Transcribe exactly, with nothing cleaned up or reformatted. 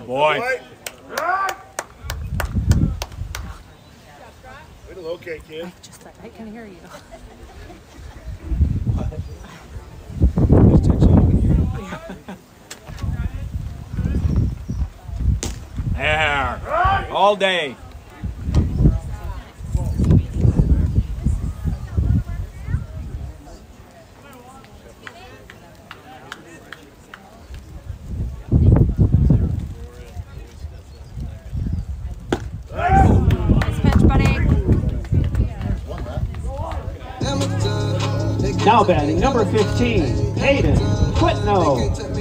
Good boy. Way to locate, kid. I just I can hear you. There. All day. Nice pitch, buddy. Now batting number fifteen, Hayden Quitno.